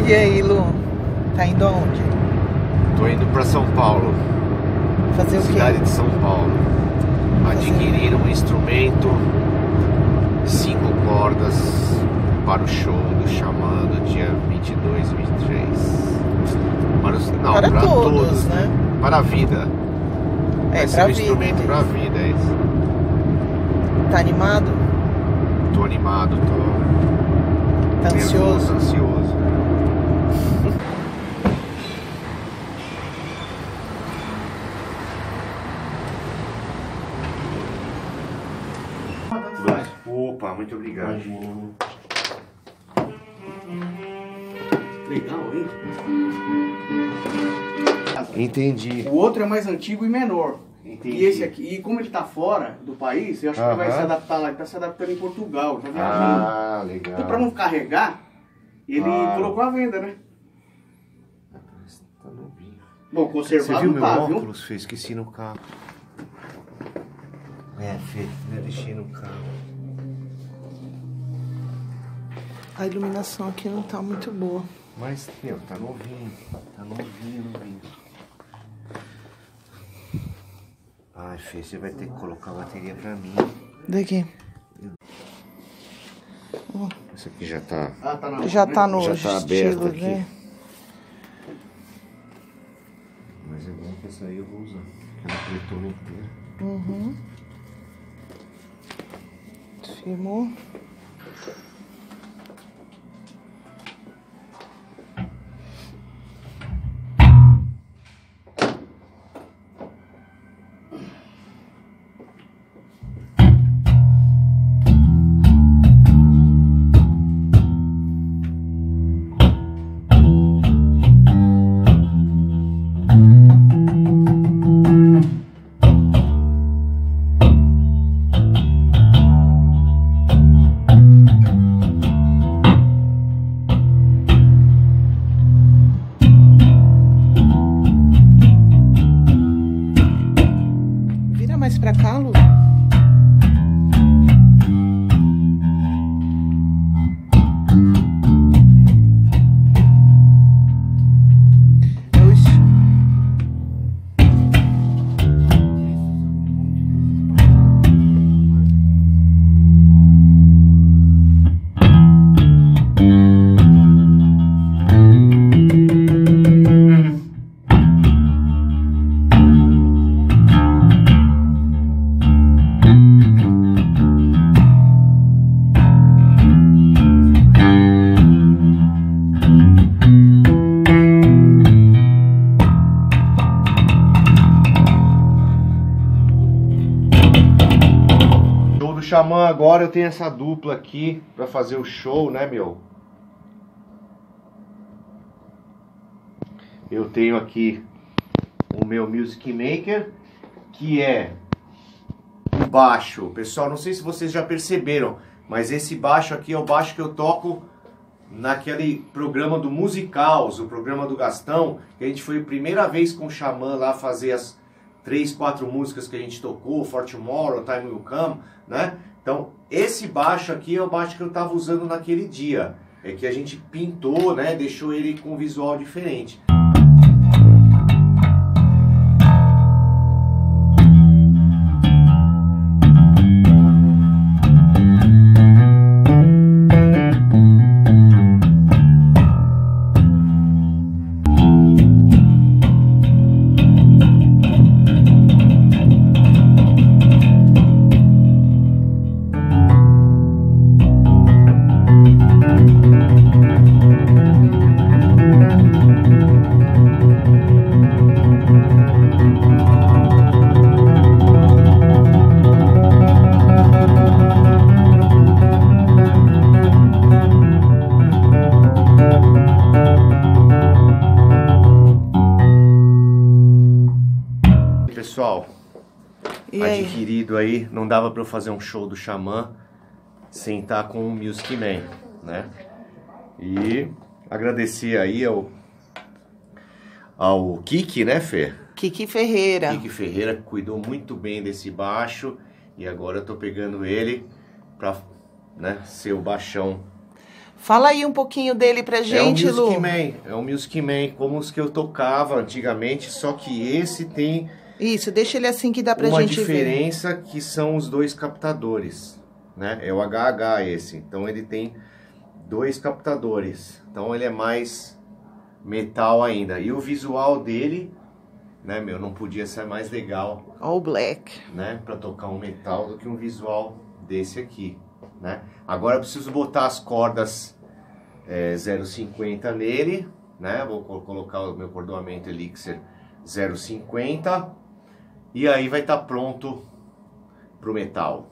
E aí, Lu? Tá indo aonde? Tô indo pra São Paulo. Fazer o quê? Cidade de São Paulo. Adquirir um instrumento 5 cordas para o show do Xamã do dia 22 e 23. Para todos, né? Para a vida. É, Vai ser pra um vida. instrumento pra vida, é isso. Tá animado? Tô animado, tô Tá ansioso? nervoso, ansioso. Opa, muito obrigado. Legal, hein? Entendi. O outro é mais antigo e menor. Entendi. E esse aqui, e como ele tá fora do país, eu acho que ele vai se adaptar lá, ele tá se adaptando em Portugal, tá viajando. Ah, legal. Então, pra não carregar, ele colocou à venda, né? Tá novinho. Bom, Você conservado viu não meu tá, viu? óculos, Fê? Esqueci no carro. É, Fê, eu deixei no carro. A iluminação aqui não tá muito boa. Mas, meu, tá novinho. Tá novinho. Ai, Fê, você vai ter que colocar a bateria pra mim. Daqui. Isso aqui já tá... Ah, tá na Já tá no Já tá aberto estilo, aqui. né? Mas é bom que essa aí eu vou usar. Ela apertou inteira. Uhum. Firmou. Vira mais pra cá, Lu. Oxi. Show do Xamã agora, eu tenho essa dupla aqui pra fazer o show, né, meu? Eu tenho aqui o meu Music Maker, que é o baixo. Pessoal, não sei se vocês já perceberam, mas esse baixo aqui é o baixo que eu toco naquele programa do Musicals, o programa do Gastão, que a gente foi a primeira vez com o Xamã lá fazer as 3, 4 músicas que a gente tocou, For Tomorrow, Time Will Come, né? Então, esse baixo aqui é o baixo que eu tava usando naquele dia. É que a gente pintou, né? Deixou ele com um visual diferente. Pessoal, E aí? adquirido aí, não dava pra eu fazer um show do Xamã sem estar com o Music Man, né? E agradecer aí ao Kiki, né, Fê? Kiki Ferreira. Kiki Ferreira cuidou muito bem desse baixo e agora eu tô pegando ele pra, né, ser o baixão Fala aí um pouquinho dele pra gente, Lu. É um Music Man, como os que eu tocava antigamente, só que esse tem... Isso, deixa ele assim que dá pra uma gente ver. diferença que são os dois captadores, né? É o HH esse, então ele tem 2 captadores, então ele é mais metal ainda. E o visual dele, né, meu, não podia ser mais legal, All black, né, para tocar um metal do que um visual desse aqui, né? Agora eu preciso botar as cordas 0,50 nele, né? Vou colocar o meu cordoamento Elixir 0,50 e aí vai estar pronto pro metal.